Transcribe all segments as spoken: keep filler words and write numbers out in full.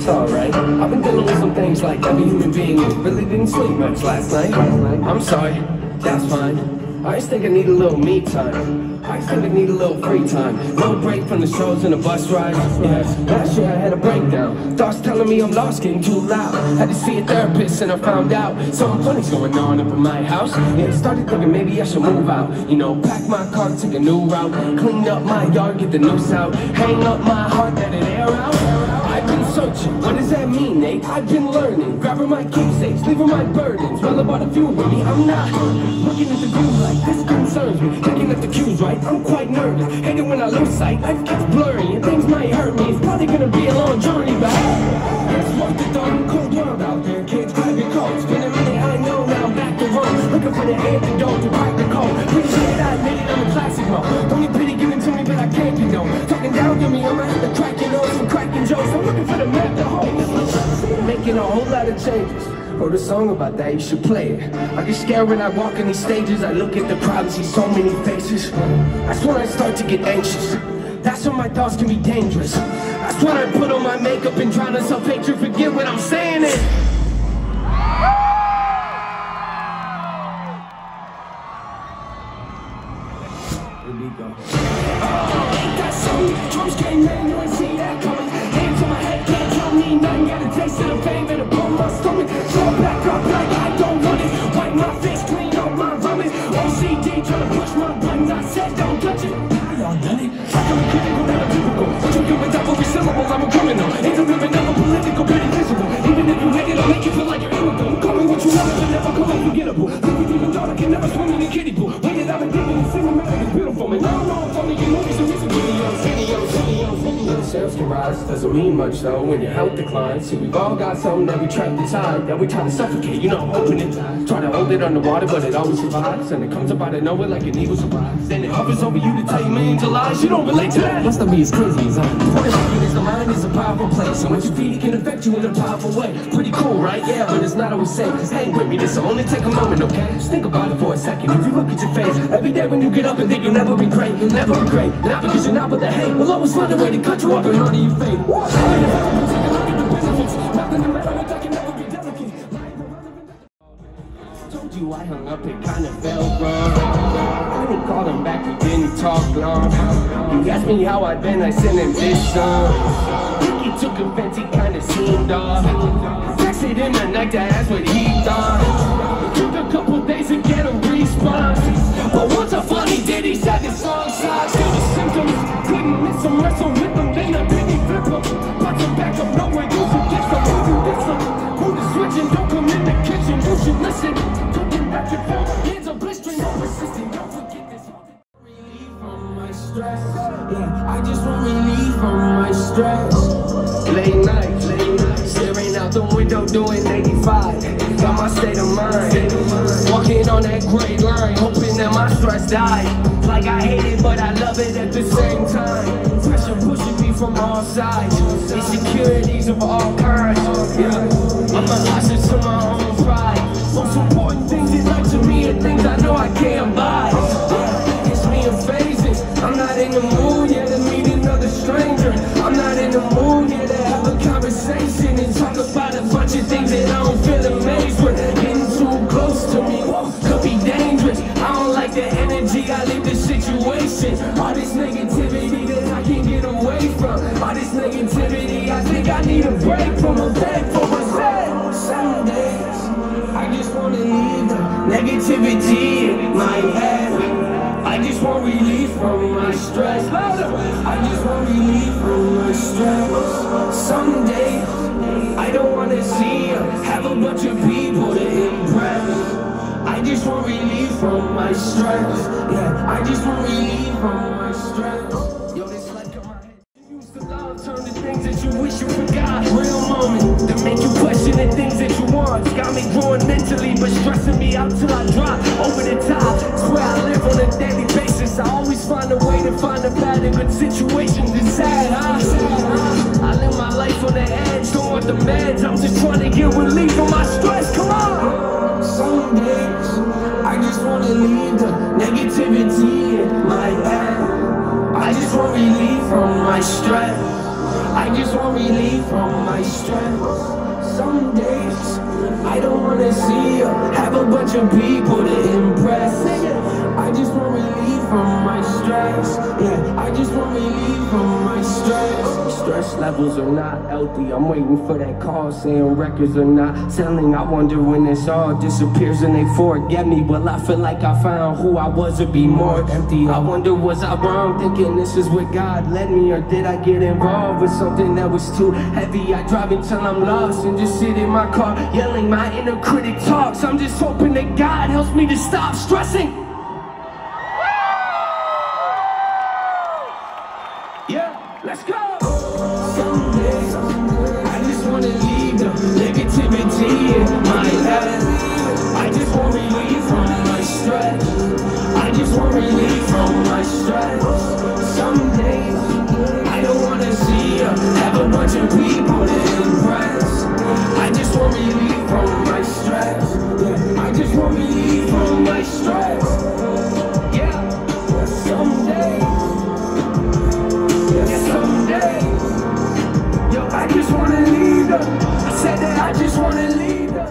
it's alright. I've been dealing with some things like every human being really didn't sleep much last night. I'm sorry, that's fine. I just think I need a little me time. I just think I need a little free time. No break from the shows and the bus rides. Yeah, last year I had a breakdown. Thoughts telling me I'm lost, getting too loud. Had to see a therapist and I found out something funny's going on up in my house. Yeah, started thinking maybe I should move out. You know, pack my car, take a new route. Clean up my yard, get the noose out. Hang up my heart, let it air out. I've been searching, what does that mean, Nate? I've been learning, grabbing my keepsakes, leaving my burdens. Well, about a few, baby, I'm not looking at the view like this concerns me. Looking at the cues, right? I'm quite nervous. Hate it when I lose sight, life gets blurry and things might hurt me. It's probably gonna be a long journey, but it's worth it though. Cold world out there, kids, grab your coats. Been a minute, I know, now I'm back to Rome. Looking for the antidote to crack the code. Pretty sure that I made it on a classic mode. Don't need pity given to me, but I can't condone. Talking down to me, I'ma have to crack your nose for cracking jokes. I'm looking for the map to hold. Making a whole lot of changes. Wrote a song about that, you should play it. I get scared when I walk in these stages. I look at the crowd and see so many faces. That's when I start to get anxious. That's when my thoughts can be dangerous. That's when I put on my makeup and drown in self-hatred. Forget what I'm saying it. Here we go. Oh, ain't that something? Drums came in, you ain't see that coming. Hands on my head, can't tell me nothing. Got a taste of the fame and a bump my stomach. Draw back up like I don't want it. Wipe my face clean on my vomit. O C D trying to push my buttons. I said don't touch it. Y'all done it. I'm a critical, never typical. Joking with every syllable, I'm a criminal. Ain't a living, never political, pretty visible. Even if you hate it, I'll make you feel like you're immigrant. Call me what you want, but never come unforgettable. Think you even thought I can never swim in a kiddie pool. Waited, I've been digging and singing, man, it's beautiful. Man, no, no, it's only you know these are recent videos. Videos, videos, videos. Sales can rise, doesn't mean much though when your health declines. See, we've all got something that we trap the tide, that we try to suffocate, you know, open it. Try to hold it underwater, but it always survives. And it comes up out of nowhere like an evil surprise. Then it hovers over you to tell you millions of lies. You don't relate to that. Must not be as crazy as I am. What it is, the mind is a powerful place. And what you feed it can affect you in a powerful way. Pretty cool, right? Yeah, but it's not always safe. Cause hang with me, this'll only take a moment, okay? Just think about it for a second. If you look at your face every day when you get up and think you'll never be great, you'll never be great. Not because you're not, but the hate will always find a way to cut you up and harder you fade. Told you I hung up, it kinda felt wrong. I didn't call him back, we didn't talk long. You asked me how I'd been, I sent him this song. He took offense, he kinda seemed off. Texted him the night to ask what he thought. It took a couple days to get a response. But once I finally did, he said this song sucks. Still the symptoms, couldn't miss him, wrestle with him, then I didn't flip him. Watch him back up, nowhere, you should get some, who do this one? Who the switch and don't come in the kitchen, you should listen. Cooking back your phone, hands are blistering, no persistent, don't forget this. Relief from my stress, yeah, I just want relief from my stress. Late night, late night, staring out the window doing eighty-five. Got my state of mind, walking on that gray line, hoping that my stress died. Like I hate it, but I love it at the same time. Pressure pushing me from all sides, insecurities of all kinds. Yeah, I'm a hostage to my own pride. Most important things in life to me are things I know I can't buy. Yeah, it's me in phases. I'm not in the mood yet to meet another stranger. I'm not in the mood yet to have a conversation and talk about a bunch of things that I don't feel amazed with. Getting too close to me could be dangerous. I don't like the energy, I leave the situation. All this negativity that I can't get away from. All this negativity, I think I need a break from. A break for myself. Some days, I just wanna leave the negativity in my head. I just want relief from my stress. I just want relief from my stress. Someday, I don't wanna see or have a bunch of people to impress. I just want relief from my stress. Yeah, I just want relief from my stress. Yo, this life got my head. You used to love, turn to things that you wish you forgot. Real moments that make you question the things that you want. Got me growing mentally, but stressing me out till I drop over the top. It's where I live on a daily basis. I always find a way to find a bad in good situations. It's sad, huh? I live my life on the edge, don't want the meds. I'm just trying to get relief from my stress. Come on. Some days I just wanna leave the negativity in my head. I just want relief from my stress. I just want relief from my stress. Some days I don't wanna see you have a bunch of people to impress. I just want relief from my stress. Yeah, I just want relief from my stress. Stress levels are not healthy. I'm waiting for that call saying records are not selling. I wonder when this all disappears and they forget me. Well, I feel like I found who I was to be more empty. I wonder, was I wrong thinking this is where God led me? Or did I get involved with something that was too heavy? I drive until I'm lost and just sit in my car yelling my inner critic talks. I'm just hoping that God helps me to stop stressing. Yeah, let's go. Some days I just wanna leave the negativity in my head. I just want relief from my stress. I just want relief from my stress. Some days I don't wanna see you have a bunch of people to impress. I just want relief from my stress. Yeah, I just want relief from my stress. Yeah, some days. Someday, yo, I just wanna leave them. I said that I just wanna leave them.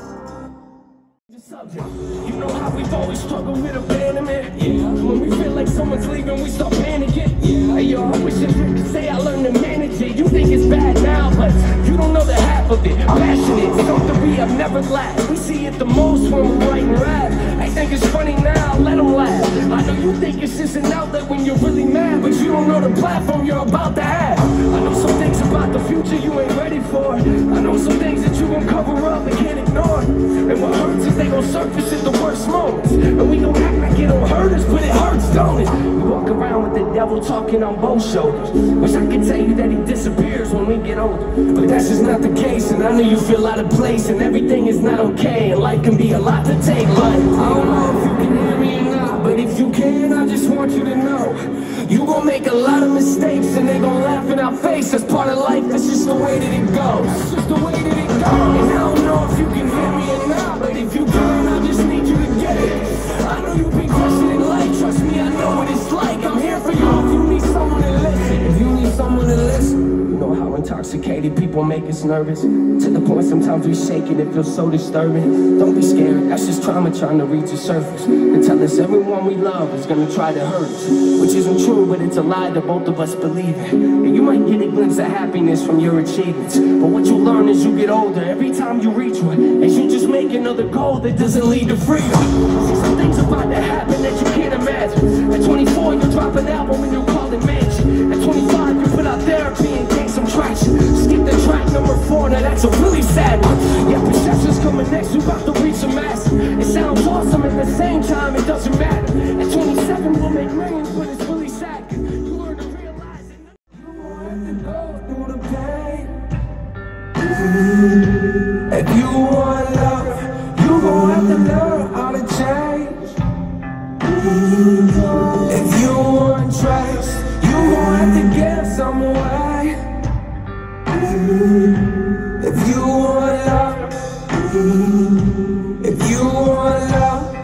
You know how we've always struggled with abandonment. Yeah. When we feel like someone's leaving, we start panicking. Yeah. Hey, yo, I wish I could say I learned to manage it. You think it's bad now, but you don't know the half of it. Passionate, something we have never lacked. We see it the most when we're writing rap. I think it's funny now, let them laugh. I know you think it's just an outlet when you're really mad, but you don't know the platform you're about to have. I know some things about the future you ain't ready for. I know some things that you gon' cover up and can't ignore. And what hurts is they gon' surface at the worst moments. And we gon' act like it don't hurt us, but it hurts, don't it? We walk around with the devil talking on both shoulders. Wish I could tell you that he disappears when we get older, but that's just not the case. And I know you feel out of place and everything is not okay, and life can be a lot to take. But I don't know if you can hear me or not, but if you can, I just want you to know you gon' make a lot of mistakes and they gon' laugh in our face. That's part of life, that's just the way that it goes. That's just the way that it goes. And I don't know if you can hear me or not, but if you can, I just need you to get it. I know you've been questioning life, trust me, I know what it's like. I'm here for you if you need someone to listen. If you need someone to listen. You know how intoxicated people make us nervous, to the point sometimes we shake it, it feels so disturbing. Don't be scared, that's just trauma trying to reach the surface. They tell us everyone we love is gonna try to hurt us, which isn't true, but it's a lie that both of us believe in. And you might get a glimpse of happiness from your achievements, but what you learn as you get older, every time you reach one, is you just make another goal that doesn't lead to freedom. See, some things about to happen that you can't imagine. At twenty-four, you drop an album and you call it mansion. At twenty-five, you put out therapy and gain some traction. Skip the track number four, now that's a really sad one. Yeah, perception's coming next, you about to reach a mass. It sounds awesome, at the same time, it doesn't matter. At twenty-seven, we'll make millions, but it's really sad. You learn to realize it. You won't have to go through the pain. If you want love, you gon' have to learn how to change. If you want trust, you gon' have to give some away. If you want love, if you want love,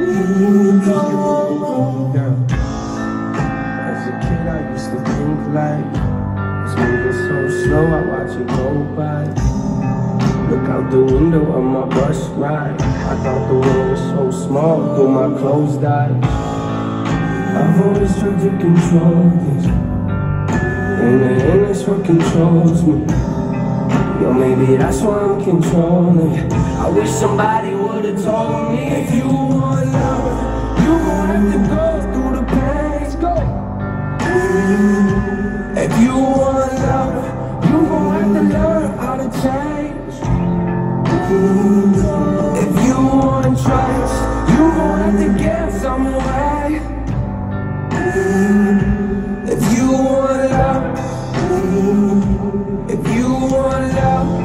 girl. As a kid I used to think like it's moving so slow, I watch it go by. Look out the window of my bus ride, I thought the world was so small till my clothes died. I've always tried to control this, and the endless what controls me. Yo, maybe that's why I'm controlling. I wish somebody would've told me, if you want love, you gon' have to go through the pain. Let's go. If you want love, you gon' have to learn how to change. If you want trust, you gon' have to give some away. If you want love, if you want love,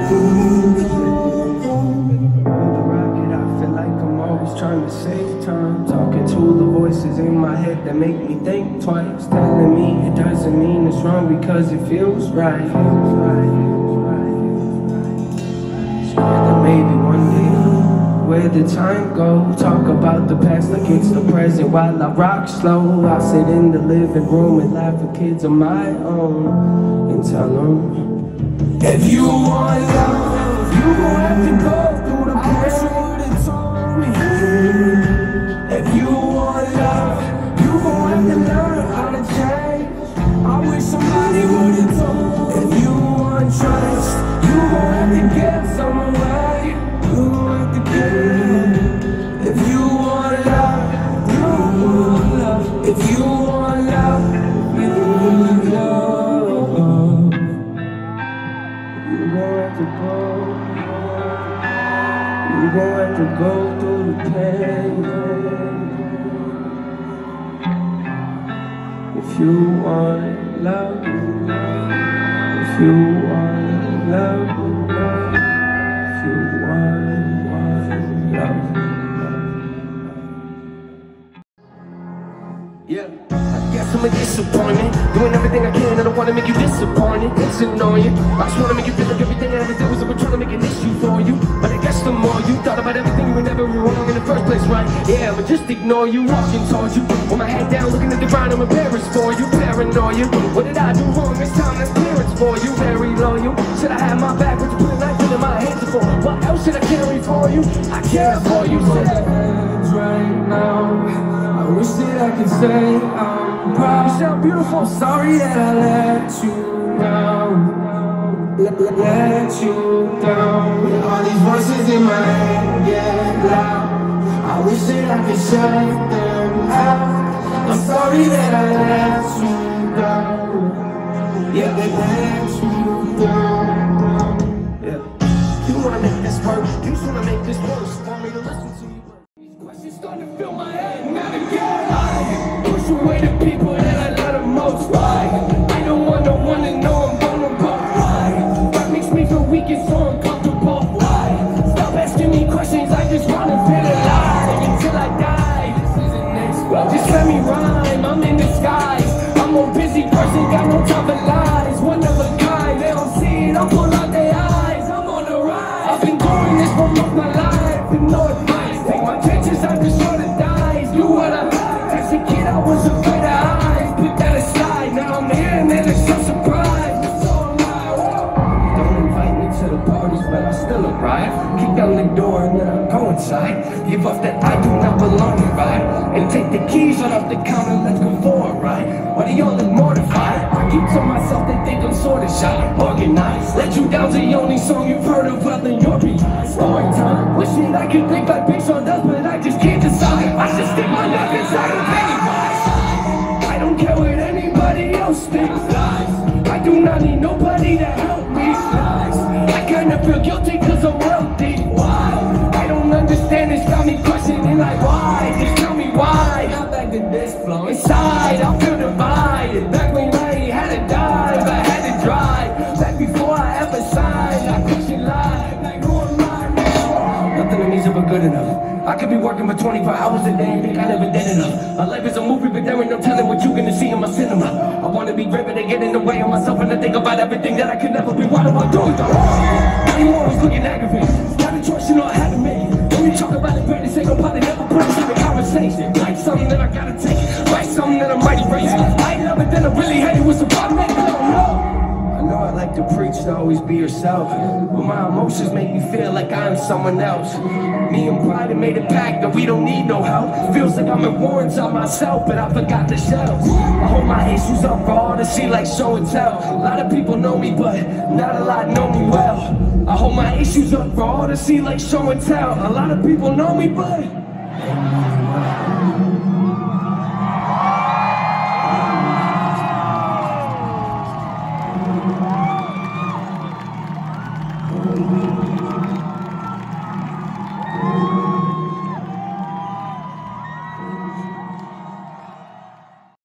the rocket, I feel like I'm always trying to save time, talking to the voices in my head that make me think twice, telling me it doesn't mean it's wrong because it feels right. Scared that maybe one day where the time go. Talk about the past like it's the present while I rock slow. I sit in the living room and laugh at kids of my own and tell them, if you want love, you gon' have to go through the past. Would've told me. If you want love, you gon' have to learn how to change. I wish somebody would've told. If you want trust, you gon' have to get some away. You gon' have to get it. If you want love, you want love. If you want love, you want love. You gon' have to go. You gon' have to go through the pain. If you want love, if you want love, if you want, want love. Yeah, I guess I'm a disappointment. Doing everything I can, I don't wanna make you disappointed. It's annoying. I just wanna make you feel like everything I ever did was ever trying to make an issue for you. But I guess the more you thought about everything, you were never wrong in the first place, right? Yeah, but just ignore you, walking towards you. With my head down, looking at the ground, I'm embarrassed for you. Paranoia, what did I do wrong this time? That's clearance for you. Very loyal. Should I have my back? Would you put a knife in my hands for? What else should I carry for you? I care for you. Say hands right now. I wish that I could say I'm proud. You sound beautiful. Sorry that I let you down. Let, let, let you down. All these voices in my head get loud. I wish that I could shut them out. I'm sorry that I let you down. Yeah, they let you down. Yeah. You wanna make this work? You just wanna make this worse. Want me to listen to you? These questions start to fill my head. Not again. I push away the people that I love the most. Why? I don't want no one to know I'm vulnerable. Why? That makes me feel weak and so uncomfortable. Why? Stop asking me questions. I just wanna feel alive until I die. This is the next. Well, just let me rhyme. I'm in disguise. I'm a busy person, got no time for lies. One of a kind. They don't see it. I'll pull out their eyes. I'm on the rise. I've been doing this for most of my life with no advice. Take my chances. I just sort of dies. Do what I like. As a kid, I was afraid of eyes. Put that aside. Now I'm here and then it's so surprised. It's so alive. Don't invite me to the parties, but I still arrive. Kick down the door and then I go inside. Give off that I do not belong here, right? And take the keys right off the counter. Let's go for it, right? Why do y'all look mortified? I keep to myself, they think I'm sorta shy. Organized. Let you down's the only song you've heard of. Well, then you're behind. Story time. Wishing I could think like Big Sean does, but I just can't decide. I should stick my neck inside of Pennywise. I don't care what anybody else thinks. Lies. I do not need nobody to help me. Lies. I kinda feel guilty cause I'm wealthy. Why? I don't understand this. Got me questioning like why? Just tell me why. Not back to this flow. Inside, I feel divided. Back when I had to dive, I had to drive. Back before I ever signed, I question live. Like who am I now? Nothing to me's ever good enough. I could be working for twenty-four hours a day and think I never did enough. My life is a movie, but there ain't no telling what you gonna see in my cinema. I wanna be great, but they get in the way of myself and I think about everything that I could never be. What am I doing though? Now you always looking aggravated. Got a choice, you know I had to make it. When you talk about it, greatest ain't nobody never put us in the conversation. Like something that I gotta take it. Write something that I might erase it. I ain't love it, then I really hate it. What's the problem? I don't know. I know I like to preach to always be yourself, but my emotions make me feel like I'm someone else. Me and pride have made a pact that we don't need no help. Feels like I'm at war inside myself, but I forgot the shells. I hold my issues up for all to see like show and tell. A lot of people know me, but not a lot know me well. I hold my issues up for all to see like show and tell. A lot of people know me, but